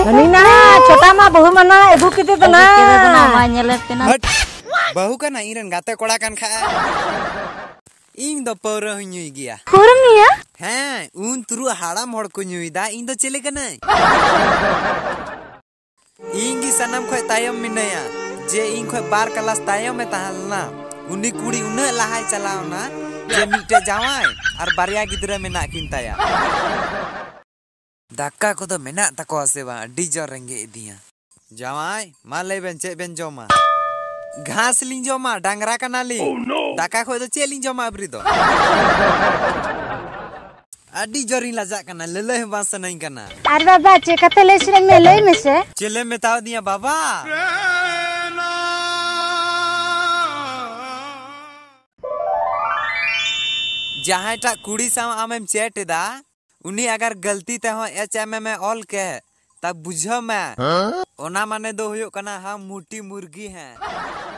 नीना छोटा मा बहु मना एगु किते तो ना मा नेले तेना बहु का ना इरन गाते कोड़ा कान खा इन दो पौरा हुई गया पुरम निया हैं उन तुरु हाड़ाम हड़ को नुईदा इन दो चले कना इंगी सनम खोय तायम मिनया जे इन खोय बार क्लास तायम में तहलना उनी कुड़ी उन्हें लहाई चलावना जे मिटे जावाय और बारिया गिद्रा में ना किन ताया दाका को तो मेना तको आसेवा अड्डी जोर रेंगे इदिया जावाय मा ले बेन चे बेन जोमा घास लिंग जोमा डांगरा कनाली दाका खोय तो चे लिंग जोमा अबरी दो अड्डी जोरी लजा कना लेले बास नहीं कना अरे बाबा चे कते लेसरे में लई में से चले में ताव दिया बाबा जहाँ टा कुड़ी साम आमेम चेट दा उन्हीं अगर गलती ते हो HMM में ऑल के तब बुझो मैं ओना माने दो हुयो कना हम मोटी मुर्गी हैं।